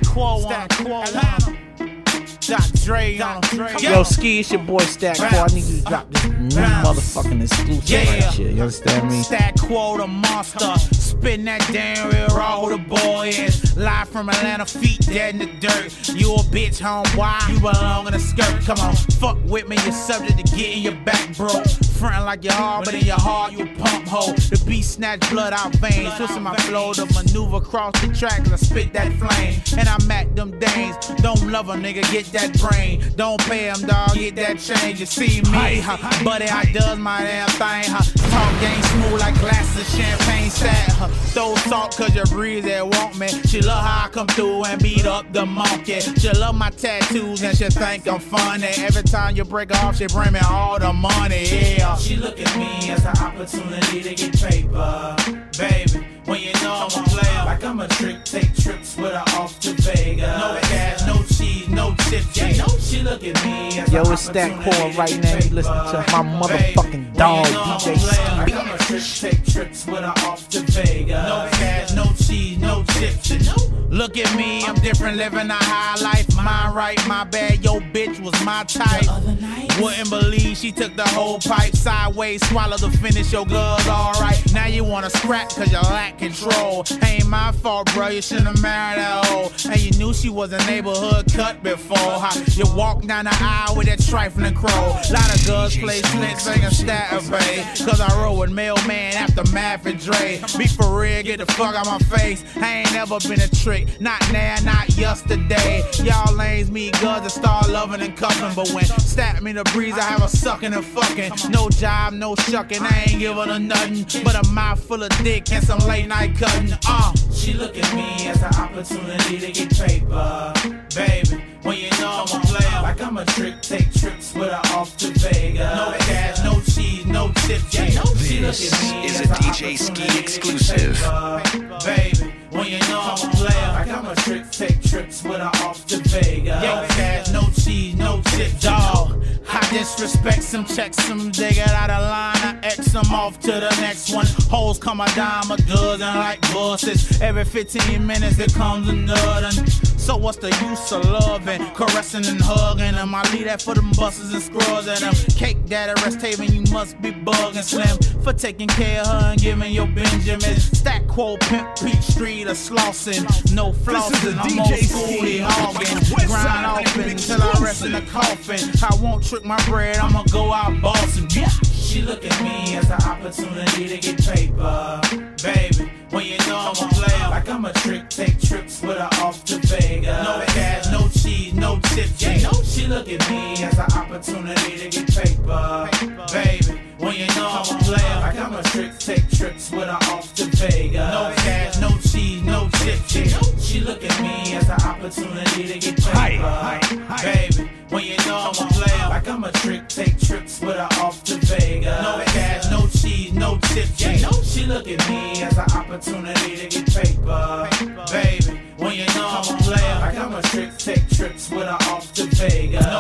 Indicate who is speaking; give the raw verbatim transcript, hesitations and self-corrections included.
Speaker 1: Quo, Stack Quo, Atlanta. Doctor Dre on him. Yo, Ski, it's your boy Stack Quo. I need you to drop this new motherfucking exclusive yeah. right here. You understand me? Stack Quo, the monster. Spitting that damn real raw who the boy is. Live from Atlanta, feet dead in the dirt. You a bitch, homeboy. You belong in a skirt. Come on, fuck with me. You're subject to getting your back broke. Frontin' like you're hard, but in your heart you a pump hole. The beast snatch blood out veins. Twisting my flow to maneuver across the track cause I spit that flame. And I'm at them dames. Don't love a nigga, get that brain. Don't pay him, dog, get that change. You see me, huh? Buddy, I does my damn thing, huh? Talk game smooth like glasses of champagne stat, huh? Throw salt cause your breeze that want me. She love how I come through and beat up the monkey. She love my tattoos and she think I'm funny. Every time you break off, she bring me all the money, yeah. She look at me as an opportunity to get paper, baby. When you know I'm a player, like I'm a trick, take trips with her off to Vegas. No cash, no cheese, no chips. Yeah, no, she look at me as yo, it's Stack Quo right now. You listen to my motherfucking dog, D J Ski. Like I'm a trick, take trips with her off to Vegas. No cash, no cheese, no chips. You know? Look at me, I'm different, living a high life. Mine right, my bad, yo bitch was my type. Wouldn't believe she took the whole pipe sideways, swallowed to finish your gloves, alright. Now you wanna scrap cause you lack control. Ain't my fault, bro, you shouldn't marry that hoe. And you knew she was a neighborhood cut before. Huh? You walk down the aisle with that trifling crow. Lot of girls play slick, singing Statter Bay. Cause I roll with Mailman after Math and Dre. Be for real, get the fuck out my face. I ain't never been a trick, not now, not yesterday. Y'all lanes meet girls that start loving and cuffing. But when Stack me the breeze, I have a sucking and fucking. No job, no shucking, I ain't giving her nothing but a mouth full of dick and some late night cutting. Uh. She look at me as an opportunity to get paper, baby. When you know I'm a player, like I'm a trick, take trips with her off to Vegas. No cash, no cheese, no chips. Yeah, no, she look at me
Speaker 2: is
Speaker 1: as
Speaker 2: a D J Ski exclusive.
Speaker 1: Paper, baby. When you know I'm a player, like I'm a trick, take trips with her off to Vegas. No cash, no cheese, no chips. Dog, I disrespect some checks, some they get out of line, I X them off to the next one. Hoes come a dime a dozen like buses. Every fifteen minutes there comes another. So what's the use of loving, caressing and hugging them? I leave that for them buses and scrubs and them. Cake daddy, rest haven, you must be bugging Slim for taking care of her and giving your Benjamin. Stack Quo, Pimp, Peach Street, or Slauson. No flossing, I'm old schooly hogging. Grind off until I rest in the coffin. I won't trick my bread, I'ma go out bossing. Yeah. She look at me as an opportunity to get paper, baby. When you know I'm a player, like I'm a trick, take trips with her off to Vegas. No cash, no cheese, no chips. Yeah, no, she look at me as an opportunity to get paper, baby. When you know I'm a player, like I'm a trick, take trips with her off to Vegas. No cash, no cheese, no chips. Yeah, no, she look at me as an opportunity to get paper, baby. When you know I'm a player, like I'm a trick, take trips with her off to Vegas. No cash, no cheese, no chips. Yeah, no, she look at me as an opportunity to get paper, baby. When you know I'm a player, like I'm a trick, take trips with her off to Vegas.